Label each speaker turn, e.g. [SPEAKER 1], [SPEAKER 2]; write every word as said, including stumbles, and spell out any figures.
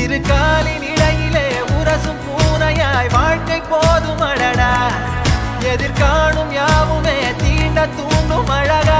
[SPEAKER 1] இரு காலின் இடையிலே உரசும் பூனையாய் வாழ்க்கை போதும் அழடா எதிர்காணும் யாவுமே தீண்ட தூண்டும் அழகா